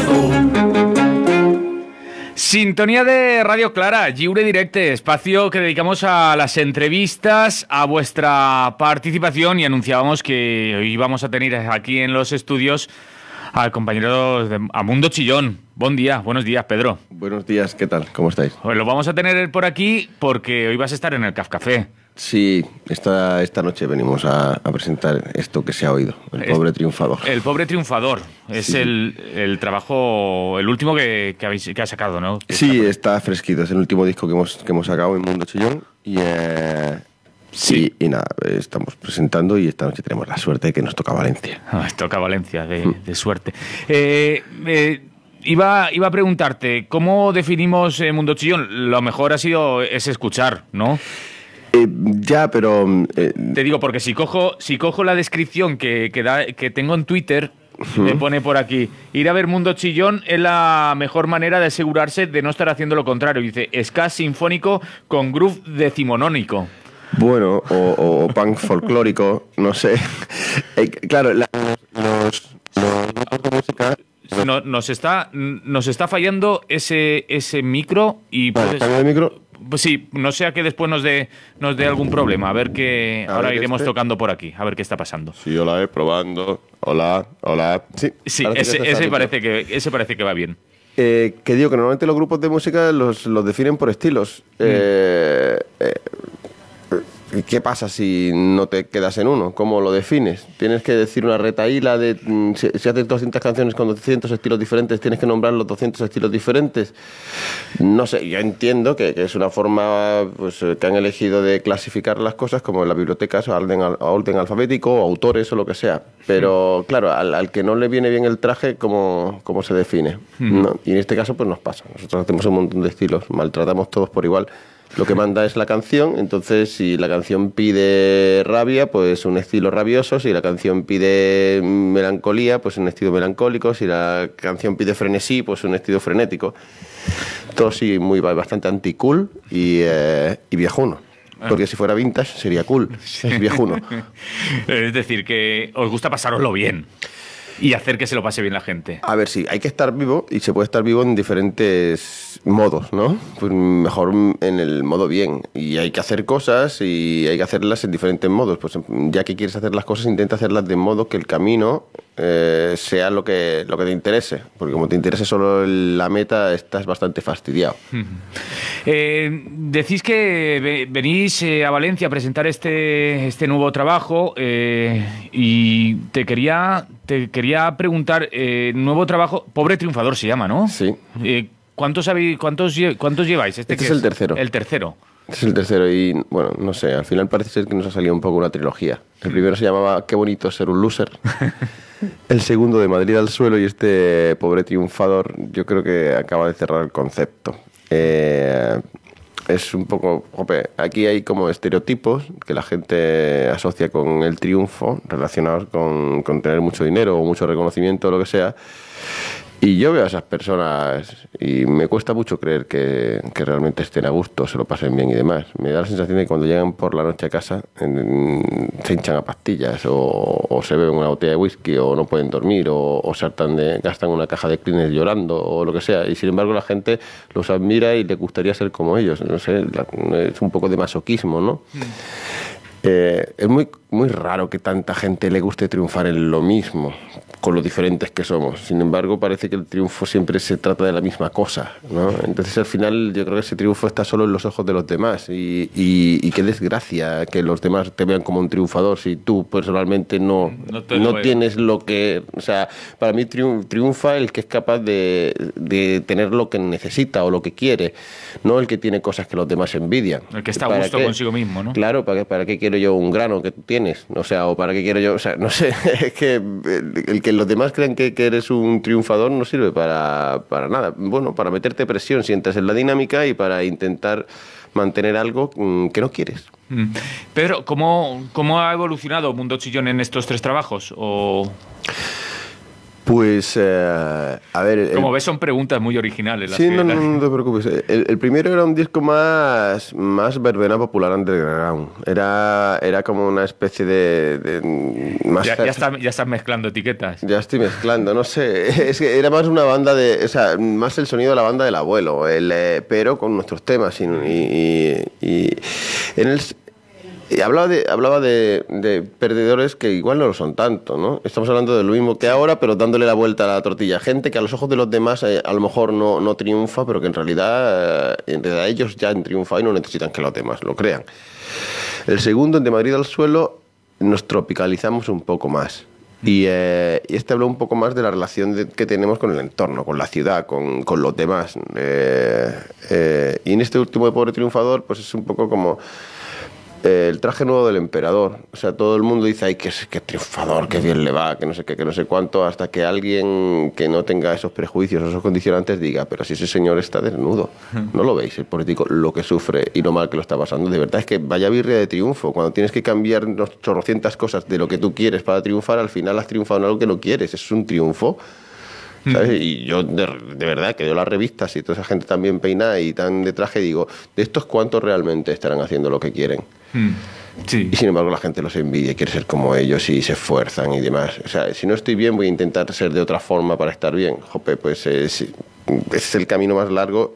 sabes tú. Sintonía de Radio Clara, Lliure Directe, espacio que dedicamos a las entrevistas, a vuestra participación, y anunciábamos que hoy vamos a tener aquí en los estudios al compañero de Amundo Chillón. Buen día, buenos días, Pedro. Buenos días, ¿qué tal? ¿Cómo estáis? Pues lo vamos a tener por aquí porque hoy vas a estar en el CAF Café. Sí, esta noche venimos a presentar esto que se ha oído, El Pobre Triunfador. El Pobre Triunfador, es Sí. el trabajo, el último que has sacado, ¿no? Sí, está fresquito, es el último disco que hemos sacado en Mundo Chillón Sí. y nada, estamos presentando y esta noche tenemos la suerte de que nos toca Valencia. Toca Valencia, de suerte. Iba a preguntarte, ¿cómo definimos Mundo Chillón? Lo mejor es escuchar, ¿no? Ya, pero... Te digo, porque si cojo la descripción que tengo en Twitter, me pone por aquí: ir a ver Mundo Chillón es la mejor manera de asegurarse de no estar haciendo lo contrario. Dice, ska sinfónico con groove decimonónico. Bueno, o punk folclórico, no sé. Claro, los grupos de música... Nos está fallando ese micro y Vale, ¿cambio de micro? Pues sí, no sea que después nos dé algún problema. A ver qué... A Ahora ver, iremos tocando por aquí, a ver qué está pasando. Sí, hola, probando. Hola. Sí, Sí, parece que ese parece que va bien. Que digo que normalmente los grupos de música los definen por estilos. ¿Qué pasa si no te quedas en uno? ¿Cómo lo defines? Tienes que decir una retahíla de... Si haces 200 canciones con 200 estilos diferentes, tienes que nombrar los 200 estilos diferentes. No sé, yo entiendo que es una forma pues, que han elegido de clasificar las cosas, como en las bibliotecas, o orden alfabético, o autores, o lo que sea. Pero, claro, al que no le viene bien el traje, ¿cómo se define? ¿No? Y en este caso, pues nos pasa. Nosotros hacemos un montón de estilos, maltratamos todos por igual. Lo que manda es la canción, entonces si la canción pide rabia, pues un estilo rabioso; si la canción pide melancolía, pues un estilo melancólico; si la canción pide frenesí, pues un estilo frenético. Todo sí, bastante anti-cool y viejuno. Porque si fuera vintage sería cool, es viejuno. Es decir, que os gusta pasároslo bien y hacer que se lo pase bien la gente. A ver, sí, hay que estar vivo y se puede estar vivo en diferentes modos, ¿no? Pues mejor en el modo bien. Y hay que hacer cosas y hay que hacerlas en diferentes modos. Pues ya que quieres hacer las cosas, intenta hacerlas de modo que el camino sea lo que te interese. Porque como te interese solo la meta, estás bastante fastidiado. Decís que venís a Valencia a presentar este nuevo trabajo y te quería preguntar, nuevo trabajo, Pobre Triunfador se llama, ¿no? Sí. ¿Cuántos lleváis? Este es el tercero. El tercero. Este es el tercero y, bueno, no sé, al final parece ser que nos ha salido un poco una trilogía. El primero se llamaba Qué bonito ser un loser. El segundo de Madrid al suelo y este pobre triunfador yo creo que acaba de cerrar el concepto. Es un poco... aquí hay como estereotipos que la gente asocia con el triunfo relacionados con tener mucho dinero o mucho reconocimiento o lo que sea. Y yo veo a esas personas y me cuesta mucho creer que realmente estén a gusto, se lo pasen bien y demás. Me da la sensación de que cuando llegan por la noche a casa se hinchan a pastillas o se beben una botella de whisky o no pueden dormir o gastan una caja de Kleenex llorando o lo que sea. Y sin embargo la gente los admira y le gustaría ser como ellos. No sé, es un poco de masoquismo, ¿no? Es muy, muy raro que tanta gente le guste triunfar en lo mismo, con lo diferentes que somos. Sin embargo, parece que el triunfo siempre se trata de la misma cosa, ¿no? Entonces, al final, yo creo que ese triunfo está solo en los ojos de los demás. Y qué desgracia que los demás te vean como un triunfador si tú personalmente no tienes lo que... O sea, para mí triunfa el que es capaz de tener lo que necesita o lo que quiere, no el que tiene cosas que los demás envidian. El que está a gusto consigo mismo, ¿no? Claro, ¿para qué quiero yo un grano que tú tienes? O sea, o ¿para qué quiero yo...? O sea, no sé, es que el que los demás crean que eres un triunfador no sirve para nada. Bueno, para meterte presión si entras en la dinámica y para intentar mantener algo que no quieres. Pedro, ¿cómo ha evolucionado Mundo Chillón en estos 3 trabajos? Pues, a ver... Como ves, son preguntas muy originales. Sí, no te preocupes. El primero era un disco más verbena popular underground. Era como una especie de más ya estás mezclando etiquetas. Ya estoy mezclando, no sé. Es que era más una banda de... O sea, más el sonido de la banda del abuelo, pero con nuestros temas. Y en el... Y hablaba de perdedores que igual no lo son tanto, ¿no? Estamos hablando de lo mismo que ahora, pero dándole la vuelta a la tortilla. Gente que a los ojos de los demás a lo mejor no triunfa, pero que en realidad ellos ya han triunfado y no necesitan que los demás lo crean. El segundo, de Madrid al suelo, nos tropicalizamos un poco más. Y este habló un poco más de la relación que tenemos con el entorno, con la ciudad, con los demás. Y en este último de Pobre Triunfador, pues es un poco como... el traje nuevo del emperador. O sea, todo el mundo dice, ay, qué triunfador, qué bien le va, que no sé qué, que no sé cuánto, hasta que alguien que no tenga esos prejuicios, esos condicionantes, diga, pero si ese señor está desnudo, ¿no lo veis? El político, lo que sufre y lo mal que lo está pasando. De verdad es que vaya birria de triunfo. Cuando tienes que cambiar 800 cosas de lo que tú quieres para triunfar, al final has triunfado en algo que no quieres. Es un triunfo. ¿Sabes? Y yo de verdad que veo las revistas y toda esa gente tan bien peinada y tan de traje, digo, ¿de estos cuántos realmente estarán haciendo lo que quieren? Sí. Y sin embargo la gente los envidia, quiere ser como ellos y se esfuerzan y demás. O sea, si no estoy bien voy a intentar ser de otra forma para estar bien. Jope, pues es el camino más largo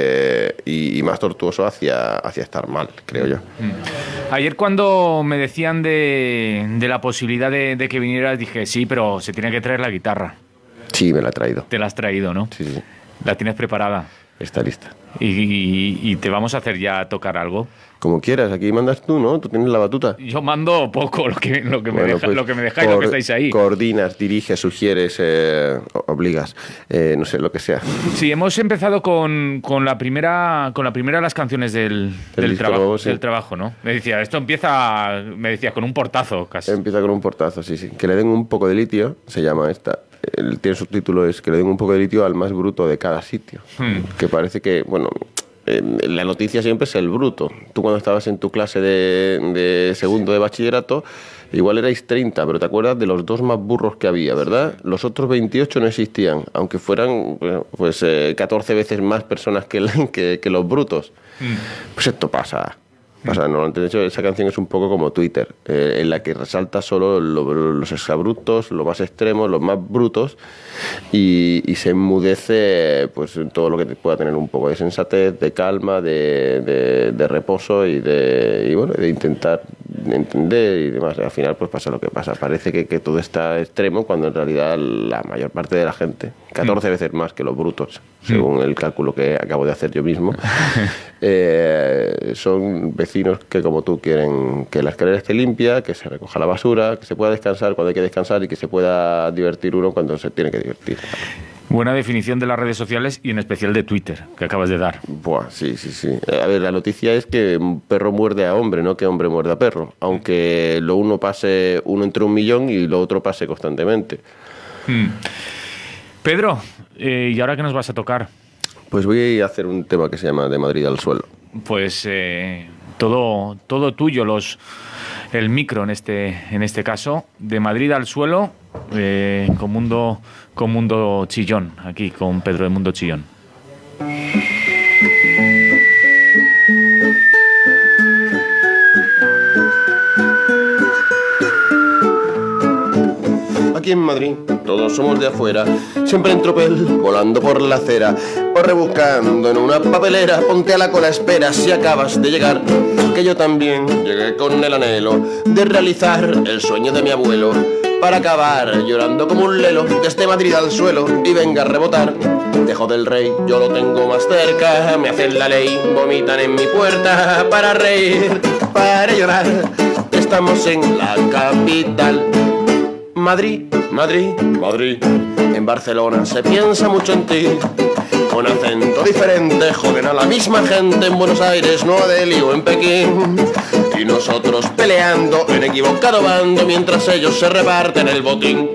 y más tortuoso hacia estar mal, creo yo. Ayer cuando me decían de la posibilidad de que vinieras, dije, sí, pero se tiene que traer la guitarra. Sí, me la he traído. Te la has traído, ¿no? Sí. ¿La tienes preparada? Está lista. ¿Y te vamos a hacer ya tocar algo? Como quieras, aquí mandas tú, ¿no? Tú tienes la batuta. Yo mando poco, lo que me dejáis, lo que estáis ahí. Coordinas, diriges, sugieres, obligas, no sé, lo que sea. Sí, hemos empezado con la primera de las canciones del trabajo, nuevo, sí. Del trabajo, ¿no? Me decías con un portazo casi. Empieza con un portazo, sí. Que le den un poco de litio, se llama esta. Tiene subtítulo, es que le den un poco de litio al más bruto de cada sitio. Que parece que, bueno... la noticia siempre es el bruto. Tú cuando estabas en tu clase de segundo de bachillerato, igual erais 30, pero te acuerdas de los 2 más burros que había, ¿verdad? Los otros 28 no existían, aunque fueran 14 veces más personas que los brutos. Pues esto pasa. No, de hecho, esa canción es un poco como Twitter, en la que resalta solo los exabruptos, lo más extremos, los más brutos, y se enmudece pues todo lo que pueda tener un poco de sensatez, de calma, de reposo y de intentar entender y demás. Al final pues pasa lo que pasa. Parece que todo está extremo cuando en realidad la mayor parte de la gente, 14 veces más que los brutos, según el cálculo que acabo de hacer yo mismo, son vecinos que como tú quieren que la escalera esté limpia, que se recoja la basura, que se pueda descansar cuando hay que descansar y que se pueda divertir uno cuando se tiene que divertir. Buena definición de las redes sociales y en especial de Twitter, que acabas de dar. Buah, sí. A ver, la noticia es que perro muerde a hombre, no que hombre muerde a perro. Aunque lo uno pase uno entre 1 millón y lo otro pase constantemente. Pedro, ¿y ahora qué nos vas a tocar? Pues voy a hacer un tema que se llama De Madrid al suelo. Pues todo tuyo, el micro en este caso, De Madrid al suelo, con Mundo Chillón, aquí con Pedro de Mundo Chillón. Aquí en Madrid todos somos de afuera, siempre en tropel, volando por la acera o rebuscando en una papelera. Ponte a la cola, espera si acabas de llegar, que yo también llegué con el anhelo de realizar el sueño de mi abuelo, para acabar llorando como un lelo desde Madrid al suelo y venga a rebotar. Dejo del rey, yo lo tengo más cerca, me hacen la ley, vomitan en mi puerta, para reír, para llorar, estamos en la capital. Madrid, Madrid, Madrid. En Barcelona se piensa mucho en ti, con acento diferente, joden a la misma gente. En Buenos Aires, Nueva Delhi o en Pekín, y nosotros peleando en equivocado bando, mientras ellos se reparten el botín.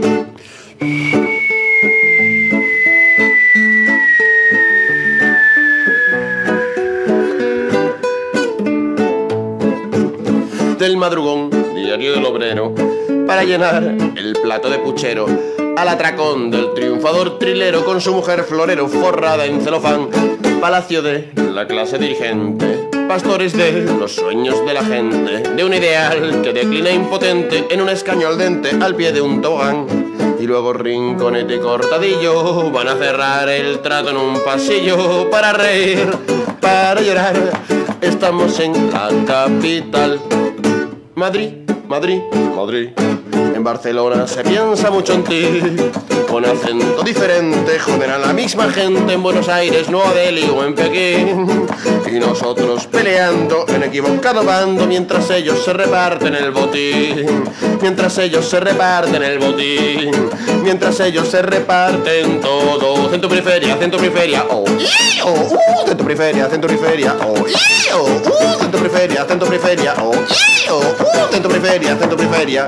Del madrugón, diario del obrero, para llenar el plato de puchero, al atracón del triunfador trilero con su mujer florero forrada en celofán, palacio de la clase dirigente, pastores de los sueños de la gente, de un ideal que declina impotente en un escaño al dente al pie de un tobogán. Y luego Rinconete y Cortadillo van a cerrar el trato en un pasillo, para reír, para llorar, estamos en la capital. Madrid, Madrid, Madrid. En Barcelona se piensa mucho en ti, con acento diferente, joden a la misma gente. En Buenos Aires, Nueva Delhi o en Pekín, y nosotros peleando en equivocado bando, mientras ellos se reparten el botín, mientras ellos se reparten el botín, mientras ellos se reparten todo. Centro periferia, oh, centro periferia, centro periferia, oh, centro periferia, centro periferia, oh, centro periferia, centro periferia.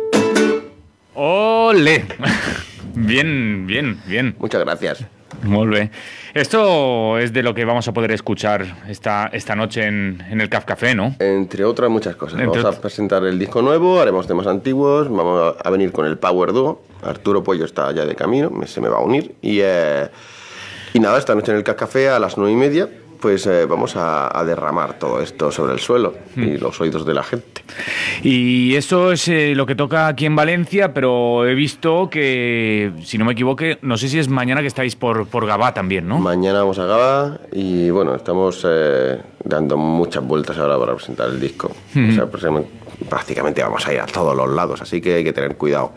¡Ole! Bien. Muchas gracias. Muy bien. Esto es de lo que vamos a poder escuchar esta noche en el CAF Café, ¿no? Entre otras muchas cosas. Vamos a presentar el disco nuevo, haremos temas antiguos, vamos a venir con el Power Duo. Arturo Pollo está ya de camino, se me va a unir. Y nada, esta noche en el CAF Café a las 9:30, pues vamos a derramar todo esto sobre el suelo y los oídos de la gente. Y eso es lo que toca aquí en Valencia, pero he visto que, si no me equivoque, no sé si es mañana que estáis por Gavá también, ¿no? Mañana vamos a Gavá y bueno, estamos dando muchas vueltas ahora para presentar el disco. O sea, pues, prácticamente vamos a ir a todos los lados, así que hay que tener cuidado.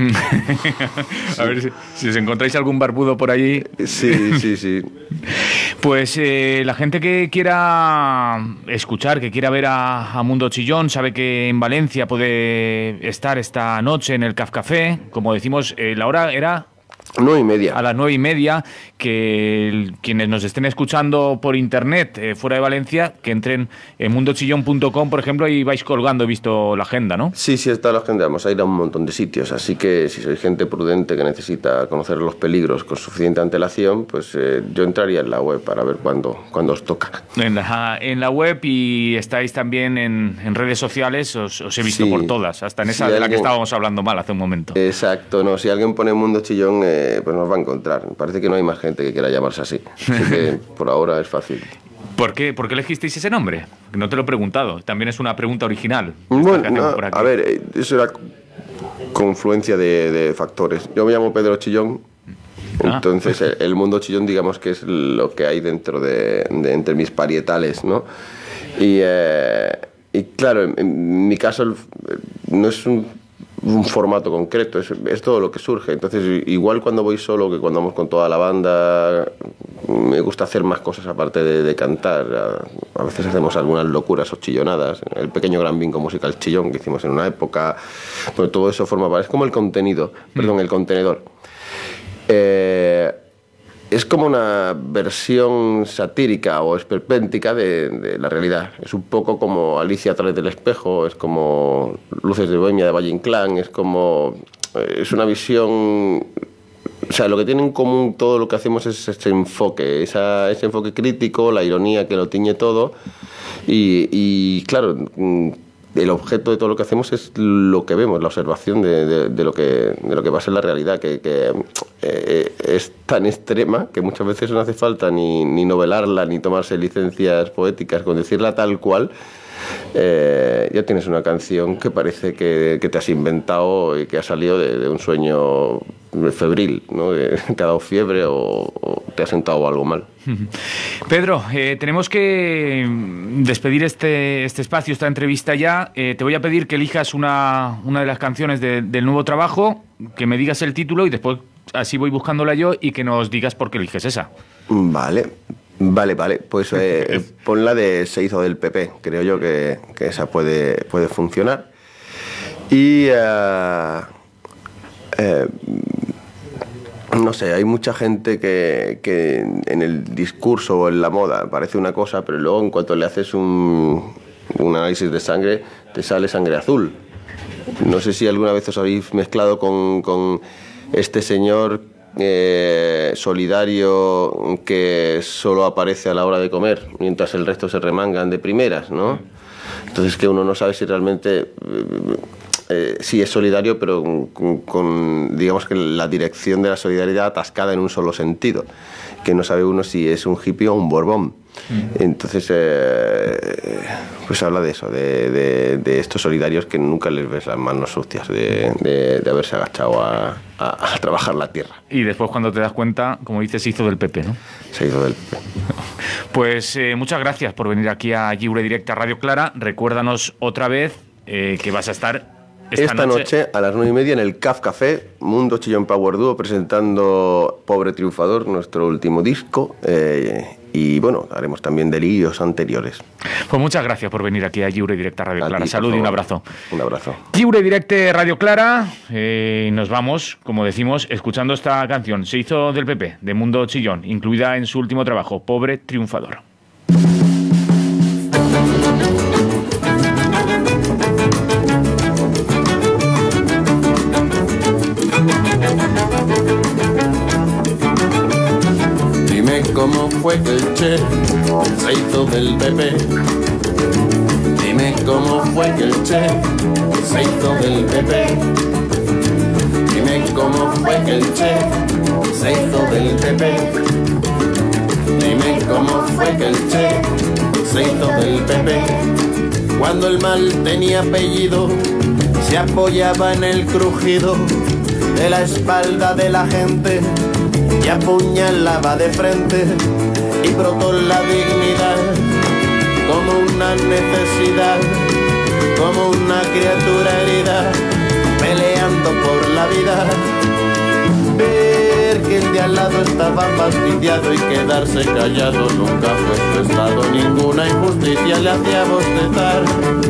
A ver si os encontráis algún barbudo por allí. Sí. Pues la gente que quiera escuchar, que quiera ver a Mundo Chillón, sabe que en Valencia puede estar esta noche en el CAF Café. Como decimos, la hora era 9:30. A las 9:30, que quienes nos estén escuchando por internet fuera de Valencia, que entren en mundochillón.com, por ejemplo, y vais colgando, he visto la agenda, ¿no? Sí, está la agenda. Vamos a ir a un montón de sitios, así que si sois gente prudente que necesita conocer los peligros con suficiente antelación, pues yo entraría en la web para ver cuándo os toca. En la web, y estáis también en redes sociales, os he visto por todas, hasta en esa de la que estábamos hablando mal hace un momento. Exacto, no, si alguien pone Mundo Chillón, pues nos va a encontrar. Parece que no hay más gente que quiera llamarse así. Así que por ahora es fácil. ¿Por qué elegisteis ese nombre? No te lo he preguntado. También es una pregunta original. Bueno, no, a ver, eso era confluencia de factores. Yo me llamo Pedro Chillón. Entonces el Mundo Chillón, digamos que es lo que hay dentro de entre mis parietales, ¿no? Y claro, en mi caso no es un formato concreto, es todo lo que surge. Entonces, igual cuando voy solo que cuando vamos con toda la banda, me gusta hacer más cosas aparte de cantar. A veces hacemos algunas locuras o chillonadas. El pequeño gran bingo musical chillón que hicimos en una época, pues todo eso forma parte. Es como el contenido, el contenedor. es como una versión satírica o esperpéntica de la realidad. Es un poco como Alicia a través del espejo, es como Luces de Bohemia de Valle Inclán, es una visión... O sea, lo que tiene en común todo lo que hacemos es ese enfoque, ese enfoque crítico, la ironía que lo tiñe todo y claro, el objeto de todo lo que hacemos es lo que vemos, la observación de lo que va a ser la realidad, que es tan extrema que muchas veces no hace falta ni novelarla, ni tomarse licencias poéticas, con decirla tal cual. Ya tienes una canción que parece que te has inventado y que ha salido de un sueño febril, ¿no? Que te ha dado fiebre o te ha sentado algo mal. Pedro, tenemos que despedir este espacio, esta entrevista ya. Te voy a pedir que elijas una de las canciones del nuevo trabajo, que me digas el título y después así voy buscándola yo y que nos digas por qué eliges esa. Vale. Pues pon la de Se hizo del PP. Creo yo que esa puede funcionar. Y no sé, hay mucha gente que en el discurso o en la moda parece una cosa, pero luego en cuanto le haces un análisis de sangre, te sale sangre azul. No sé si alguna vez os habéis mezclado con este señor solidario que solo aparece a la hora de comer, mientras el resto se remangan de primeras, ¿no? Entonces que uno no sabe si realmente sí es solidario, pero con digamos que la dirección de la solidaridad atascada en un solo sentido, que no sabe uno si es un hippie o un Borbón. Entonces pues habla de eso, de estos solidarios que nunca les ves las manos sucias de haberse agachado a trabajar la tierra. Y después cuando te das cuenta, como dices, se hizo del PP, ¿no? Se hizo del PP. Pues muchas gracias por venir aquí a Lliure Directe, a Radio Clara. Recuérdanos otra vez que vas a estar esta noche a las 9:30 en el CAF Café, Mundo Chillón Power Duo, presentando Pobre Triunfador, nuestro último disco. Y bueno, haremos también delirios anteriores. Pues muchas gracias por venir aquí a Lliure Directe, Radio Clara. Salud y un abrazo. Un abrazo. Lliure Directe, Radio Clara. Nos vamos, como decimos, escuchando esta canción. Se hizo del PP, de Mundo Chillón, incluida en su último trabajo, Pobre Triunfador. ¿Cómo fue que el Che se hizo del PP? Dime cómo fue que el Che se hizo del PP. Dime cómo fue que el Che se hizo del PP. Dime cómo fue que el Che se hizo del PP. Cuando el mal tenía apellido, se apoyaba en el crujido de la espalda de la gente y apuñalaba de frente, y brotó la dignidad como una necesidad, como una criatura herida, peleando por la vida. Ver que el de al lado estaba fastidiado y quedarse callado nunca fue su estado, ninguna injusticia le hacía bostezar.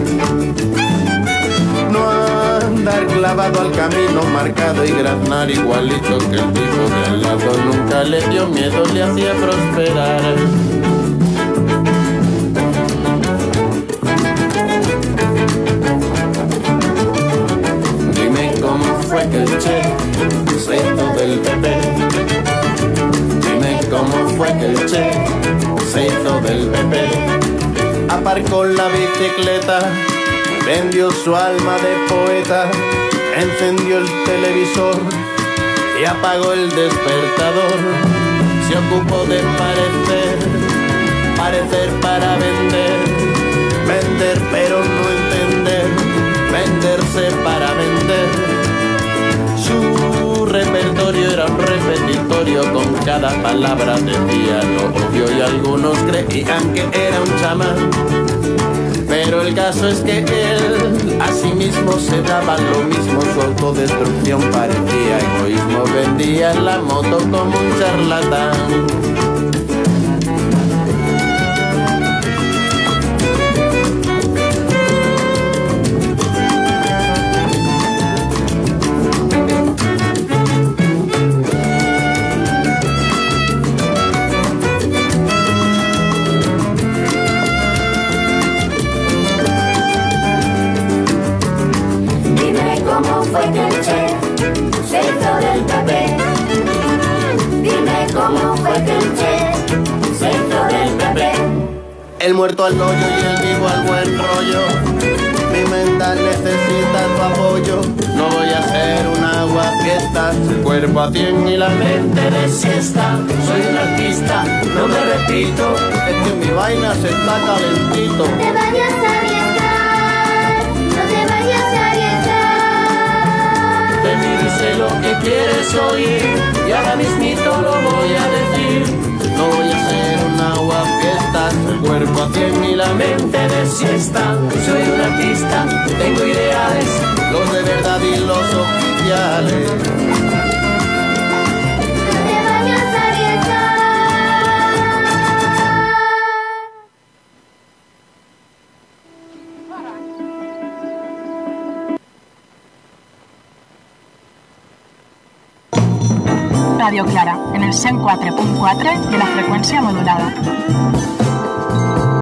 No andar clavado al camino marcado y graznar igualito que el tipo de al lado, nunca le dio miedo, le hacía prosperar. Dime cómo fue que el Che se hizo del PP. Dime cómo fue que el Che se hizo del PP. Aparcó la bicicleta, vendió su alma de poeta, encendió el televisor y apagó el despertador. Se ocupó de parecer para vender, vender pero no entender, venderse para vender. Su repertorio era un repetitorio, con cada palabra decía lo obvio y algunos creían que era un chamán. Pero el caso es que él a sí mismo se daba lo mismo, su autodestrucción parecía egoísmo, vendía la moto como un charlatán. El muerto al hoyo y el vivo al buen rollo. Mi mental necesita tu apoyo. No voy a hacer un agua fiesta. El cuerpo a 100 y la mente de siesta. Soy un artista, no me repito. Es que mi vaina se está calentito. No te vayas a arriesgar, no te vayas a arriesgar. De mí dice lo que quieres oír y ahora mismito lo voy a decir. No voy a hacer un agua fiesta. El cuerpo a 100 y la mente de siesta. Soy un artista, tengo ideales, los de verdad y los oficiales. No te vayas a arriesgar. Radio Clara, en el 104.4 de la freqüència modulada.